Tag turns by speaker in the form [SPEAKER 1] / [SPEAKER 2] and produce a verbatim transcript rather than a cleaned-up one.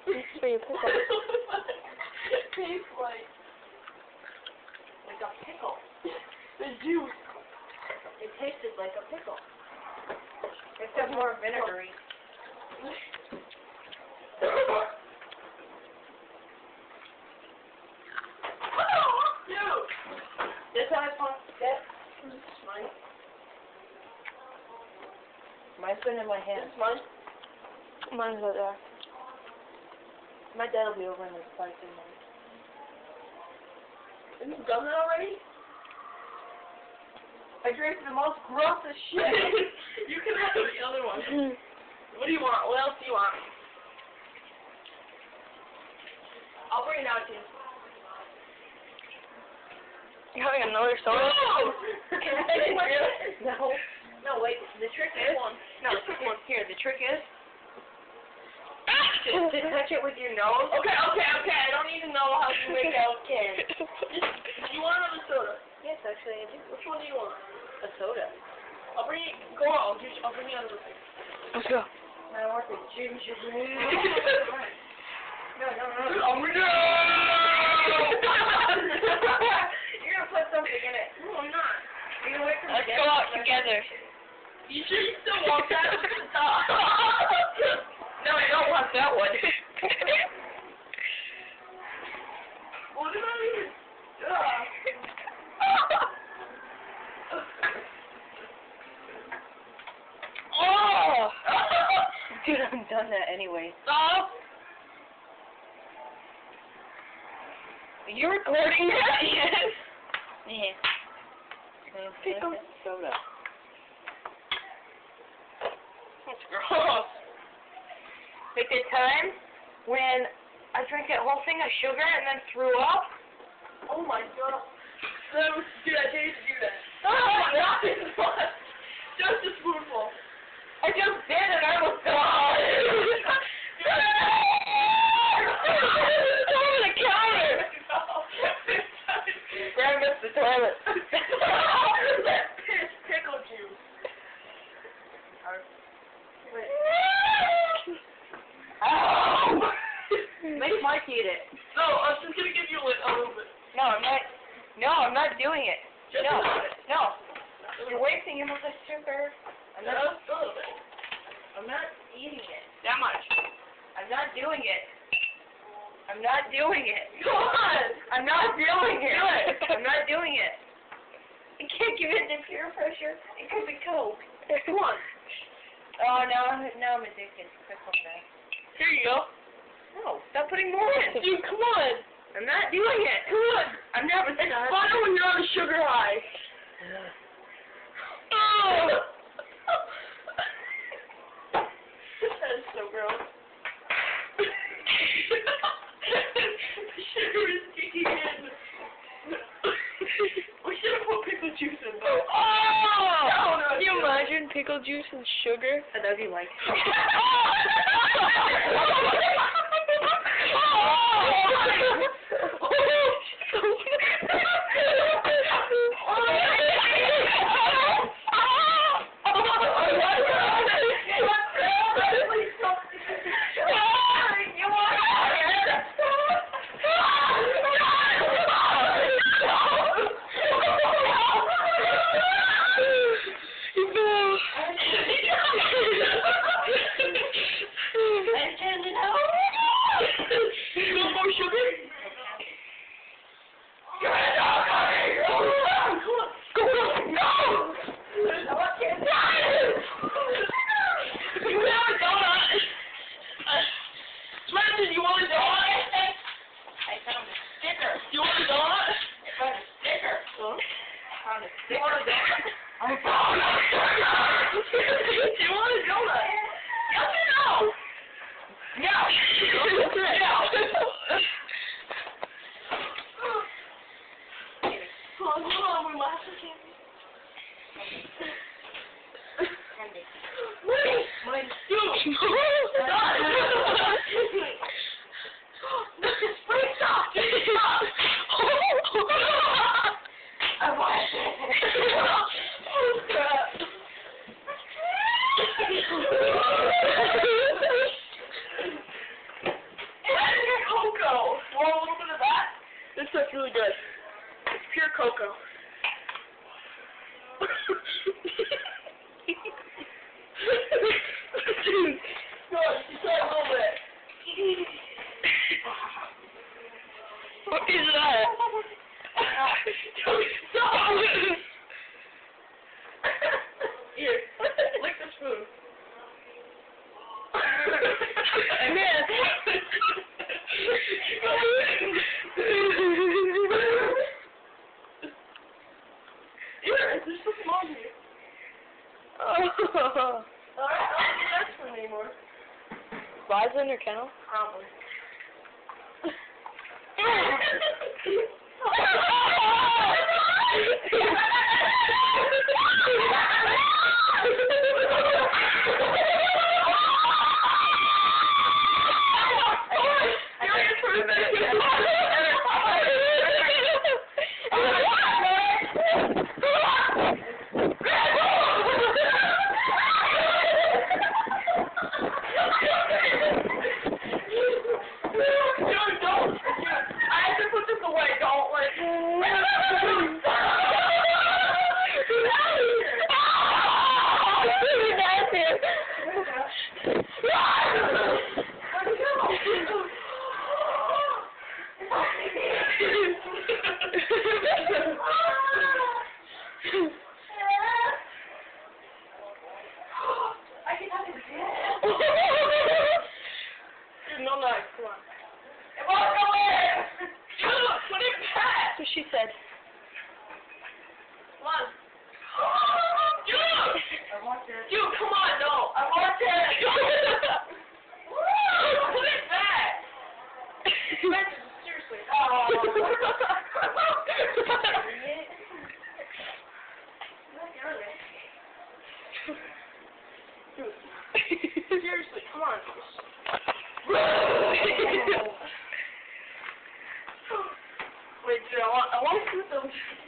[SPEAKER 1] It's for your pickle.
[SPEAKER 2] It tastes like like a pickle. The juice.
[SPEAKER 3] It tasted like a pickle. Except more vinegary. This how I pump that.
[SPEAKER 2] Mine.
[SPEAKER 3] Mine's been in my hand.
[SPEAKER 2] It's mine.
[SPEAKER 1] Mine's out there.
[SPEAKER 3] My dad will be over in the five ten minutes.
[SPEAKER 2] Have you done that already?
[SPEAKER 3] I drank the most grossest shit.
[SPEAKER 2] You can have the other one. What do you want? What else do you want? I'll bring it out to you.
[SPEAKER 1] You having another soda?
[SPEAKER 2] No!
[SPEAKER 3] No. No, wait. The trick is.
[SPEAKER 2] One.
[SPEAKER 3] No,
[SPEAKER 2] Just pick one.
[SPEAKER 3] here. The trick is to, to touch it with your nose.
[SPEAKER 2] Okay, okay, okay. I don't need to know how you make out cans. Just, you want another soda?
[SPEAKER 3] Yes, actually, I do.
[SPEAKER 2] Which one do you want?
[SPEAKER 3] A soda.
[SPEAKER 2] I'll bring it. Go on. I'll, just, I'll bring you another thing.
[SPEAKER 1] Let's go.
[SPEAKER 3] I want the ginger ale. No, no, no.
[SPEAKER 2] Oh no!
[SPEAKER 3] You're gonna put something in it.
[SPEAKER 2] No, I'm not.
[SPEAKER 3] You're gonna wait for
[SPEAKER 1] Let's
[SPEAKER 3] me
[SPEAKER 1] go out together.
[SPEAKER 2] You sure you still want that?
[SPEAKER 3] No, I don't want that one.
[SPEAKER 2] What did I even? Ugh.
[SPEAKER 1] Oh!
[SPEAKER 3] Dude, I'm done that anyway.
[SPEAKER 2] Stop!
[SPEAKER 1] You're recording that? Yes.
[SPEAKER 3] Yeah.
[SPEAKER 1] Pickle.
[SPEAKER 3] Soda.
[SPEAKER 2] That's gross.
[SPEAKER 3] Like the time when I drank that whole thing of sugar and then threw up.
[SPEAKER 2] Oh my god. That was, dude, I dare you to do that.
[SPEAKER 3] Oh,
[SPEAKER 2] Not this one. Just a spoonful.
[SPEAKER 3] I just did it. I was gone.
[SPEAKER 1] Over the counter.
[SPEAKER 3] Grab us the toilet.
[SPEAKER 2] That piss pickle juice.
[SPEAKER 3] Oh! Make Mike eat it.
[SPEAKER 2] No, I was just gonna give you a li- a little bit.
[SPEAKER 3] No, I'm not. No, I'm not doing it.
[SPEAKER 2] Just
[SPEAKER 3] No,
[SPEAKER 2] a little bit.
[SPEAKER 3] no. You're wasting your mother's sugar. I'm not.
[SPEAKER 2] Just a little bit.
[SPEAKER 3] I'm not eating it.
[SPEAKER 2] That much.
[SPEAKER 3] I'm not doing it. I'm not doing it.
[SPEAKER 2] Go on.
[SPEAKER 3] I'm not doing it.
[SPEAKER 2] Do it.
[SPEAKER 3] I'm not doing it. I can't give in to peer pressure. It could be Coke.
[SPEAKER 2] Come on.
[SPEAKER 3] Oh, now, now I'm addicted. Quit calling that.
[SPEAKER 2] Here you go.
[SPEAKER 3] No, stop putting more in.
[SPEAKER 2] Dude, come on.
[SPEAKER 3] I'm not doing it.
[SPEAKER 2] Come on.
[SPEAKER 3] I'm never
[SPEAKER 2] It's fun when you're on a sugar high.
[SPEAKER 1] Oh!
[SPEAKER 2] That is so gross. The sugar is kicking in. We should have put pickle juice in though.
[SPEAKER 1] Oh!
[SPEAKER 2] No, no,
[SPEAKER 1] Can you
[SPEAKER 2] no.
[SPEAKER 1] imagine pickle juice and sugar?
[SPEAKER 3] I love you, Mike.
[SPEAKER 2] No more sugar? You have a donut. Brandon, you want a donut?
[SPEAKER 3] I found a sticker.
[SPEAKER 2] You want a donut?
[SPEAKER 3] I found a sticker.
[SPEAKER 2] Huh?
[SPEAKER 3] I found a
[SPEAKER 2] You want a donut?
[SPEAKER 3] I found a
[SPEAKER 2] You want a donut? Yes or no?
[SPEAKER 3] No.
[SPEAKER 2] No. Hold on, hold on, my glasses can't be. Wait, my dude. Stop. This is free stuff. Stop. I want it. Oh crap. Go, you try a little bit.
[SPEAKER 1] What is that?
[SPEAKER 2] Stop! Here, lick the spoon.
[SPEAKER 1] I missed.
[SPEAKER 2] Here, there's so small here.
[SPEAKER 1] Oh.
[SPEAKER 2] Alright, I don't think that's for me anymore.
[SPEAKER 1] Liza in her kennel?
[SPEAKER 2] Probably. No knife, come on. Walk away! Dude, put it back!
[SPEAKER 1] That's what she said.
[SPEAKER 2] Come on. Dude! I want it. Dude, come on, no. I want it. Put it back. Seriously. Oh. Dude. Seriously, come on. Wait, dude, I want, I want to shoot them.